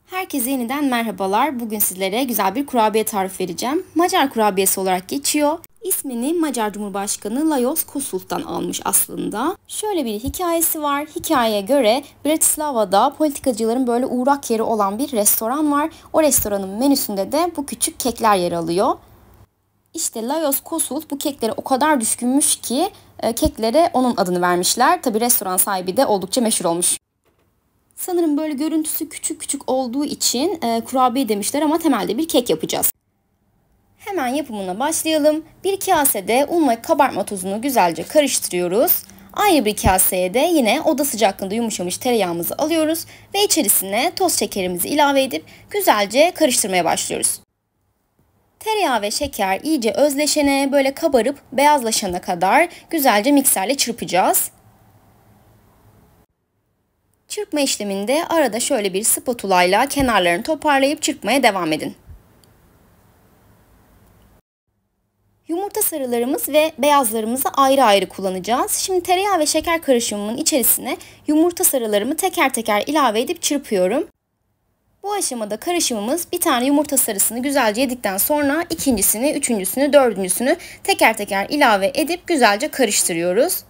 Herkese yeniden merhabalar. Bugün sizlere güzel bir kurabiye tarifi vereceğim. Macar kurabiyesi olarak geçiyor. İsmini Macar Cumhurbaşkanı Lajos Kossuth'tan almış aslında. Şöyle bir hikayesi var. Hikayeye göre Bratislava'da politikacıların böyle uğrak yeri olan bir restoran var. O restoranın menüsünde de bu küçük kekler yer alıyor. İşte Lajos Kossuth bu keklere o kadar düşkünmüş ki keklere onun adını vermişler. Tabii restoran sahibi de oldukça meşhur olmuş. Sanırım böyle görüntüsü küçük küçük olduğu için kurabiye demişler ama temelde bir kek yapacağız. Hemen yapımına başlayalım. Bir kasede un ve kabartma tozunu güzelce karıştırıyoruz. Ayrı bir kaseye de yine oda sıcaklığında yumuşamış tereyağımızı alıyoruz ve içerisine toz şekerimizi ilave edip güzelce karıştırmaya başlıyoruz. Tereyağı ve şeker iyice özleşene, böyle kabarıp beyazlaşana kadar güzelce mikserle çırpacağız. Çırpma işleminde arada şöyle bir spatula ile kenarlarını toparlayıp çırpmaya devam edin. Yumurta sarılarımız ve beyazlarımızı ayrı ayrı kullanacağız. Şimdi tereyağı ve şeker karışımının içerisine yumurta sarılarımı teker teker ilave edip çırpıyorum. Bu aşamada karışımımız bir tane yumurta sarısını güzelce yedikten sonra ikincisini, üçüncüsünü, dördüncüsünü teker teker ilave edip güzelce karıştırıyoruz.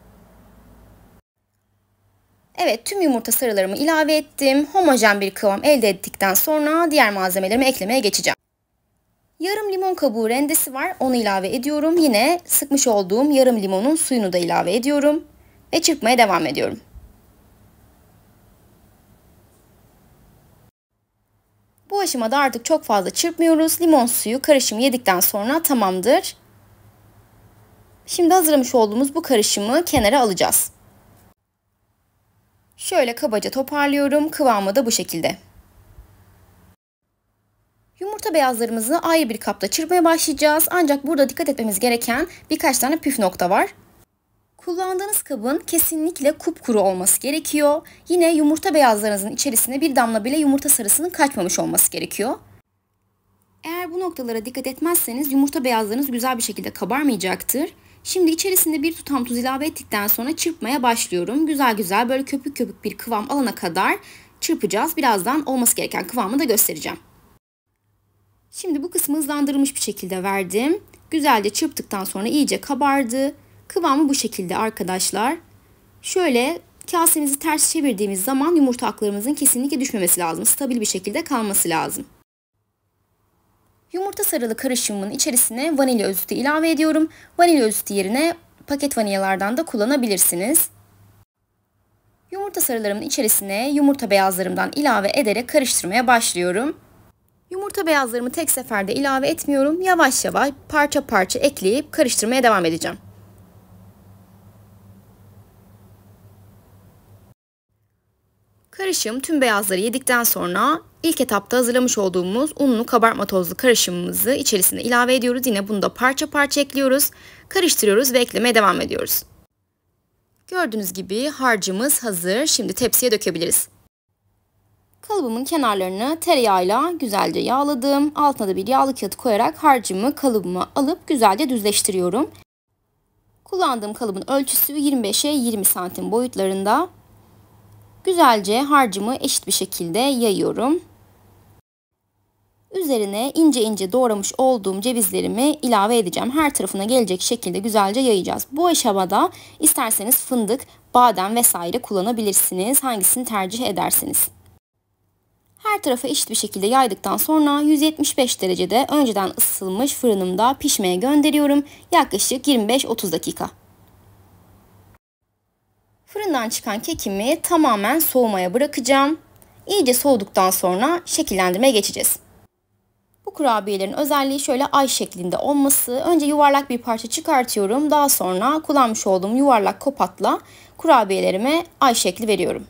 Evet, tüm yumurta sarılarımı ilave ettim. Homojen bir kıvam elde ettikten sonra diğer malzemelerimi eklemeye geçeceğim. Yarım limon kabuğu rendesi var. Onu ilave ediyorum. Yine sıkmış olduğum yarım limonun suyunu da ilave ediyorum. Ve çırpmaya devam ediyorum. Bu aşamada artık çok fazla çırpmıyoruz. Limon suyu karışımı yedikten sonra tamamdır. Şimdi hazırlamış olduğumuz bu karışımı kenara alacağız. Şöyle kabaca toparlıyorum. Kıvamı da bu şekilde. Yumurta beyazlarımızı ayrı bir kapta çırpmaya başlayacağız. Ancak burada dikkat etmemiz gereken birkaç tane püf nokta var. Kullandığınız kabın kesinlikle kupkuru olması gerekiyor. Yine yumurta beyazlarınızın içerisine bir damla bile yumurta sarısının kaçmamış olması gerekiyor. Eğer bu noktalara dikkat etmezseniz yumurta beyazlarınız güzel bir şekilde kabarmayacaktır. Şimdi içerisinde bir tutam tuz ilave ettikten sonra çırpmaya başlıyorum. Güzel güzel böyle köpük köpük bir kıvam alana kadar çırpacağız. Birazdan olması gereken kıvamı da göstereceğim. Şimdi bu kısmı hızlandırılmış bir şekilde verdim. Güzelce çırptıktan sonra iyice kabardı. Kıvamı bu şekilde arkadaşlar. Şöyle kasemizi ters çevirdiğimiz zaman yumurta aklarımızın kesinlikle düşmemesi lazım. Stabil bir şekilde kalması lazım. Yumurta sarılı karışımın içerisine vanilya özütü ilave ediyorum. Vanilya özütü yerine paket vanilyalardan da kullanabilirsiniz. Yumurta sarılarımın içerisine yumurta beyazlarımdan ilave ederek karıştırmaya başlıyorum. Yumurta beyazlarımı tek seferde ilave etmiyorum. Yavaş yavaş parça parça ekleyip karıştırmaya devam edeceğim. Karışım tüm beyazları yedikten sonra ilk etapta hazırlamış olduğumuz unlu kabartma tozlu karışımımızı içerisine ilave ediyoruz. Yine bunu da parça parça ekliyoruz. Karıştırıyoruz ve eklemeye devam ediyoruz. Gördüğünüz gibi harcımız hazır. Şimdi tepsiye dökebiliriz. Kalıbımın kenarlarını tereyağıyla güzelce yağladım. Altına da bir yağlı kağıt koyarak harcımı kalıbıma alıp güzelce düzleştiriyorum. Kullandığım kalıbın ölçüsü 25'e 20 santim boyutlarında. Güzelce harcımı eşit bir şekilde yayıyorum. Üzerine ince ince doğramış olduğum cevizlerimi ilave edeceğim. Her tarafına gelecek şekilde güzelce yayacağız. Bu aşamada isterseniz fındık, badem vesaire kullanabilirsiniz. Hangisini tercih ederseniz. Her tarafa eşit bir şekilde yaydıktan sonra 175 derecede önceden ısıtılmış fırınımda pişmeye gönderiyorum. Yaklaşık 25-30 dakika. Fırından çıkan kekimi tamamen soğumaya bırakacağım. İyice soğuduktan sonra şekillendirmeye geçeceğiz. Bu kurabiyelerin özelliği şöyle ay şeklinde olması. Önce yuvarlak bir parça çıkartıyorum. Daha sonra kullanmış olduğum yuvarlak kopatla kurabiyelerime ay şekli veriyorum.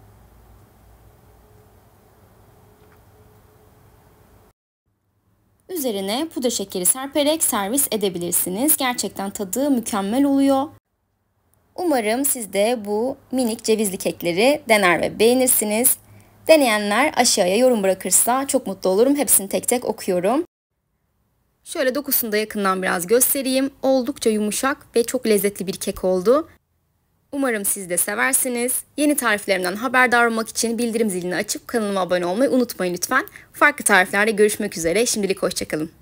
Üzerine pudra şekeri serperek servis edebilirsiniz. Gerçekten tadı mükemmel oluyor. Umarım siz de bu minik cevizli kekleri dener ve beğenirsiniz. Deneyenler aşağıya yorum bırakırsa çok mutlu olurum. Hepsini tek tek okuyorum. Şöyle dokusunu da yakından biraz göstereyim. Oldukça yumuşak ve çok lezzetli bir kek oldu. Umarım siz de seversiniz. Yeni tariflerimden haberdar olmak için bildirim zilini açıp kanalıma abone olmayı unutmayın lütfen. Farklı tariflerde görüşmek üzere. Şimdilik hoşça kalın.